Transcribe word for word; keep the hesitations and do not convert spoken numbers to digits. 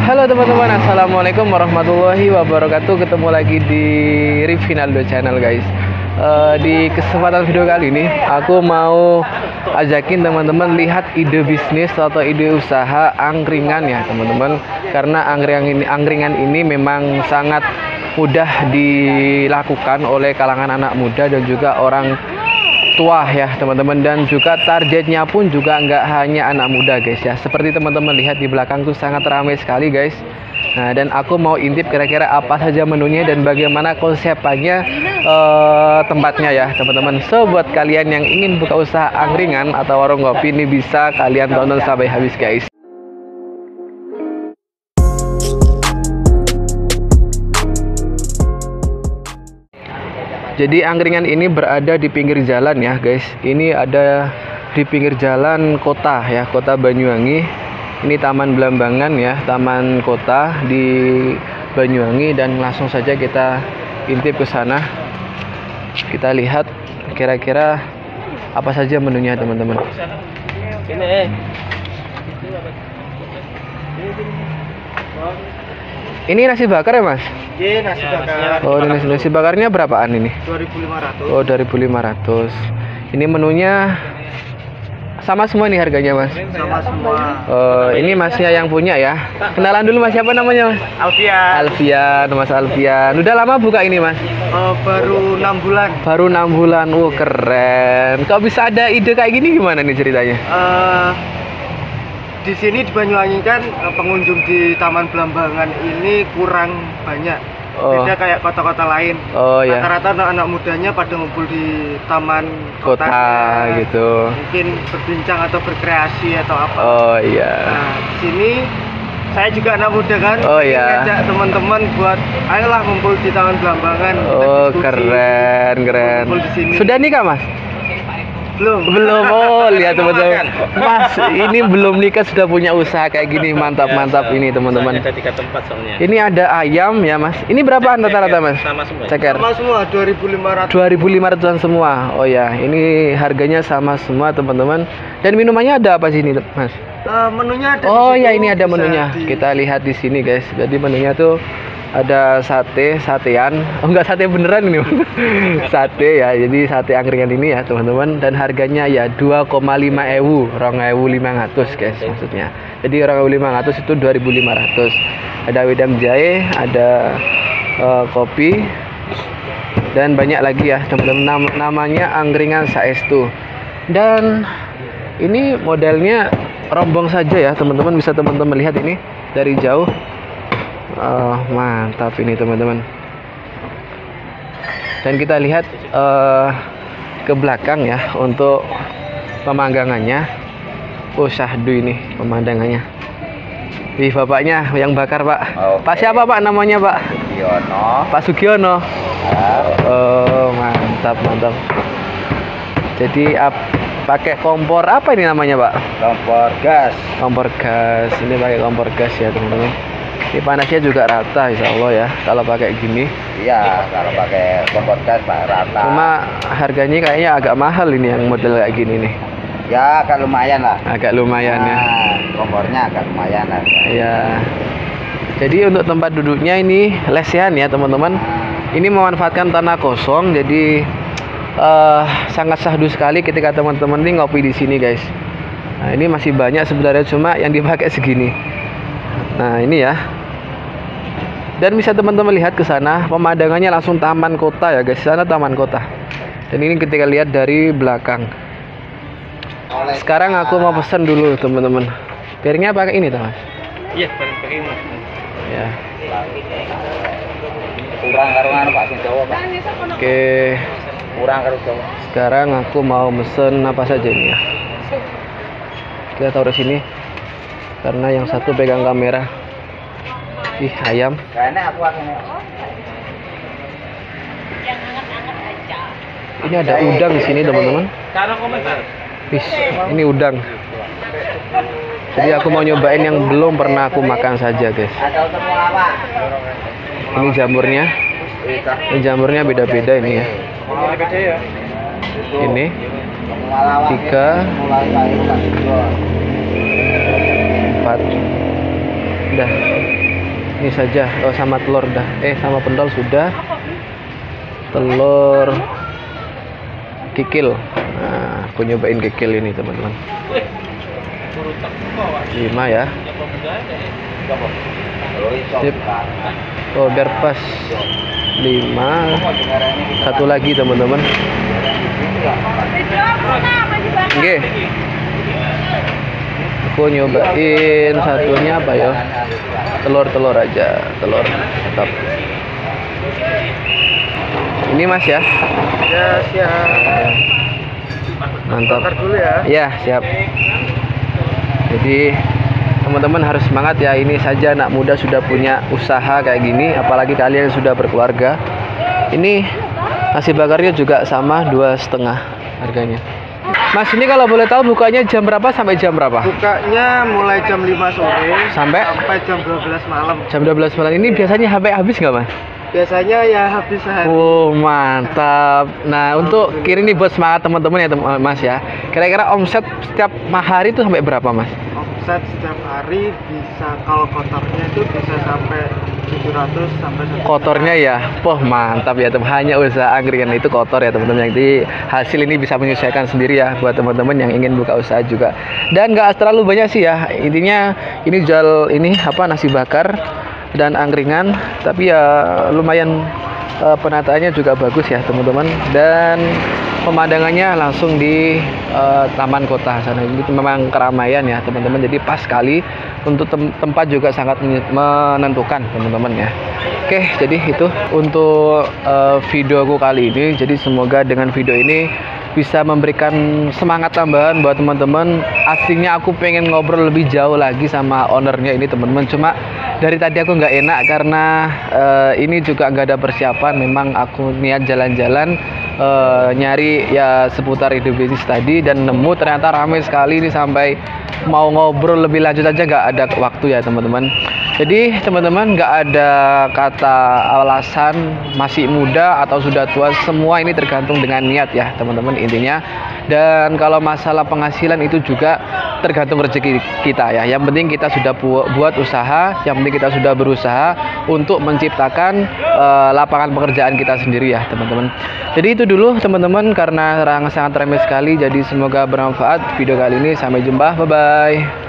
Halo teman-teman, assalamualaikum warahmatullahi wabarakatuh. Ketemu lagi di Rivinaldo Channel guys. uh, Di kesempatan video kali ini aku mau ajakin teman-teman lihat ide bisnis atau ide usaha angkringan ya teman-teman. Karena angkringan ini, angkringan ini memang sangat mudah dilakukan oleh kalangan anak muda dan juga orang tua ya teman-teman, dan juga targetnya pun juga nggak hanya anak muda guys ya. Seperti teman-teman lihat di belakangku sangat ramai sekali guys. Nah, dan aku mau intip kira-kira apa saja menunya dan bagaimana konsepannya, uh, tempatnya ya teman-teman. So buat kalian yang ingin buka usaha angkringan atau warung kopi ini bisa kalian tonton sampai habis guys. Jadi angkringan ini berada di pinggir jalan ya guys. Ini ada di pinggir jalan kota ya, kota Banyuwangi. Ini Taman Belambangan ya, taman kota di Banyuwangi, dan langsung saja kita intip ke sana. Kita lihat kira-kira apa saja menunya teman-teman. Ini nasi bakar ya mas? Iya, nasi bakar. Oh, ini nasi, nasi bakarnya berapaan ini? dua ribu lima ratus. Oh, dua ribu lima ratus. Ini menunya sama semua nih harganya mas? Sama semua. Oh, ini masnya yang punya ya. Kenalan dulu mas, siapa namanya mas? Alfian. Alfian, mas Alfian. Udah lama buka ini mas? Oh, baru enam bulan. Baru enam bulan. Oh, keren. Kok bisa ada ide kayak gini, gimana nih ceritanya? Uh, di sini di Banyuwangi kan pengunjung di Taman Belambangan ini kurang banyak. Oh. Beda kayak kota-kota lain. Oh ya. Rata-rata anak-anak mudanya pada ngumpul di taman Kota kotanya, gitu. mungkin berbincang atau berkreasi atau apa. Oh iya. Nah, di sini saya juga anak muda kan. Oh iya. Ngajak teman-teman buat ayolah ngumpul di Taman Belambangan. kita Oh diskusi, keren keren. ngumpul di sini. Sudah nikah mas? Belum. Belum. Oh lihat teman-teman, mas ini belum nikah sudah punya usaha kayak gini. Mantap mantap ini teman-teman. Ada tiga tempat soalnya. Ini ada ayam ya mas. Ini berapaan rata-rata mas? Sama semua. Ceker. Sama semua dua ribu lima ratus. dua ribu lima ratusan semua. Oh ya, ini harganya sama semua teman-teman. Dan minumannya ada apa sini mas? Uh, menunya ada. Oh di ya, situ, ini ada bisa menunya. di- Kita lihat di sini guys. Jadi menunya tuh ada sate, satean. Oh enggak, sate beneran ini. Sate ya. Jadi sate angkringan ini ya teman-teman. Dan harganya ya dua koma lima ewu, dua ribu lima ratus guys maksudnya. Jadi dua ribu lima ratus itu dua ribu lima ratus. Ada wedang jahe, ada uh, kopi, dan banyak lagi ya teman-teman. Nam namanya angkringan Saestu. Dan ini modelnya rombong saja ya teman-teman. Bisa teman-teman lihat ini dari jauh. Oh, mantap ini teman-teman. Dan kita lihat uh, ke belakang ya untuk pemandangannya. Oh, syahdu ini pemandangannya. Wih, bapaknya yang bakar pak. Oke. Pak siapa pak namanya pak? Sugiono. Pak Sugiono. Ya. Oh, mantap mantap. Jadi ap- pakai kompor apa ini namanya pak? Kompor gas. Kompor gas. Ini pakai kompor gas ya teman-teman. Ini panasnya juga rata insya Allah ya kalau pakai gini. Iya, kalau pakai kompor gas pak rata. Cuma harganya kayaknya agak mahal ini yang model kayak gini nih. Ya, agak lumayan lah. Agak lumayan ya. Nah, kompornya agak lumayan lah. Ya. Jadi untuk tempat duduknya ini lesehan ya teman-teman. Ini memanfaatkan tanah kosong, jadi uh, sangat syahdu sekali ketika teman-teman ini ngopi di sini guys. Nah ini masih banyak sebenarnya, cuma yang dipakai segini. Nah ini ya. Dan bisa teman-teman lihat ke sana, pemandangannya langsung taman kota ya guys. Sana taman kota. Dan ini ketika lihat dari belakang. Sekarang aku mau pesan dulu teman-teman. Piringnya pakai ini teman. Iya, pakai ini. Ya. Kurang karungan pak sing Jawa pak. Oke. Kurang karo Jawa. Sekarang aku mau mesen apa saja ini ya. Kita taruh sini. Karena yang satu pegang kamera. Ih, ayam. Kayaknya aku akan. Ini ada udang di sini teman-teman. Cara komentar. Wih, ini udang. Jadi aku mau nyobain yang belum pernah aku makan saja guys. Ada semua pak. Ini jamurnya. Ini jamurnya beda-beda ini ya. Beda ya. Ini tiga, empat, Udah. Ini saja. Oh, sama telur dah. Eh, sama pentol sudah. Telur kikil. Nah, aku nyobain kikil ini, teman-teman. lima ya. Sip. Oh, biar pas. lima. Satu lagi, teman-teman. Oke. Aku nyobain satunya apa ya? Telur-telur aja, telur tetap. Ini Mas ya. Ya, siap. Mantap. Bakar dulu ya. Ya, siap. Jadi teman-teman harus semangat ya. Ini saja anak muda sudah punya usaha kayak gini, apalagi kalian sudah berkeluarga. Ini nasi bakarnya juga sama dua setengah harganya. Mas, ini kalau boleh tahu bukanya jam berapa sampai jam berapa? Bukanya mulai jam lima sore Sampai sampai jam dua belas malam. jam dua belas malam. Ini biasanya sampai habis nggak, Mas? Biasanya ya habis sehari. Oh, mantap. Nah, untuk kiri ini buat semangat teman-teman ya, tem- Mas ya. Kira-kira omset setiap hari itu sampai berapa, Mas? Omset setiap hari bisa, kalau kotornya itu bisa sampai tujuh ratus sampai satu. Kotornya ya, poh mantap ya teman. Hanya usaha angkringan itu kotor ya teman-teman. Jadi hasil ini bisa menyesuaikan sendiri ya buat teman-teman yang ingin buka usaha juga. Dan nggak terlalu banyak sih ya. Intinya ini jual ini apa nasi bakar dan angkringan, tapi ya lumayan eh, penataannya juga bagus ya teman-teman. Dan pemandangannya langsung di eh, taman kota sana. Ini memang keramaian ya teman-teman. Jadi pas sekali untuk tem- tempat juga sangat menye- menentukan teman-teman ya. Oke, jadi itu untuk eh, videoku kali ini. Jadi semoga dengan video ini bisa memberikan semangat tambahan buat teman-teman. Aslinya aku pengen ngobrol lebih jauh lagi sama ownernya ini teman-teman. Cuma dari tadi aku nggak enak karena eh, ini juga nggak ada persiapan. Memang aku niat jalan-jalan eh, nyari ya seputar ide bisnis tadi dan nemu ternyata ramai sekali ini sampai mau ngobrol lebih lanjut aja nggak ada waktu ya teman-teman. Jadi teman-teman nggak ada kata alasan masih muda atau sudah tua, semua ini tergantung dengan niat ya teman-teman intinya. Dan kalau masalah penghasilan itu juga tergantung rezeki kita ya. Yang penting kita sudah bu- buat usaha, yang penting kita sudah berusaha untuk menciptakan eh, lapangan pekerjaan kita sendiri ya teman-teman. Jadi itu dulu teman-teman karena sangat remeh sekali. Jadi semoga bermanfaat video kali ini. Sampai jumpa, bye bye.